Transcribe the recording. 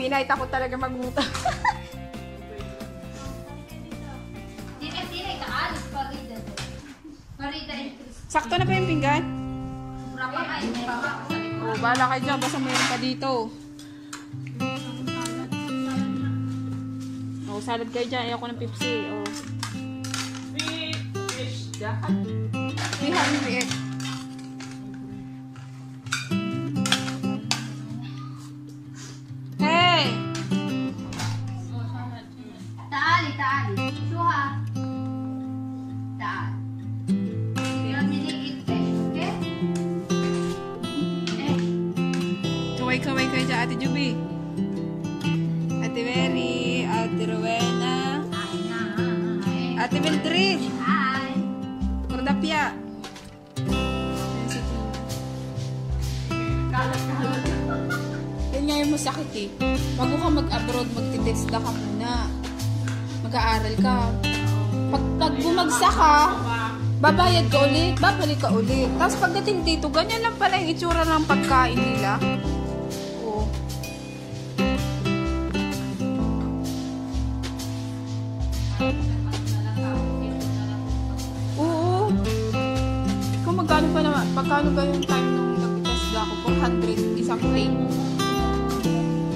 Inay, takot talaga magutang. Sakto na ba yung pinggan? Oh, bahala kayo dyan. Basta mayroon pa dito. Oh, salad kayo dyan. Ayoko ng Pepsi. Oh. Pihan mo eh. Hey! Taali. Suha. Taal. Pero niliit okay? Kaway-kaway kayo dyan, Ate Juby. Ate Mary, Ate Rowena, Ate Mildred, Hi. Cordapia. Yan nga yung masakit eh. Bago ka mag-abroad, magtitesta ka muna. Mag-aaral ka. Pag bumagsak ka, babayad ka ulit, babalik ka ulit. Tapos pagdating dito, ganyan lang pala yung itsura ng pagkain nila. Oo. Oo. Kung magkano pa naman, pagkano ba yung time nung nag-test ako? 400 isang plate.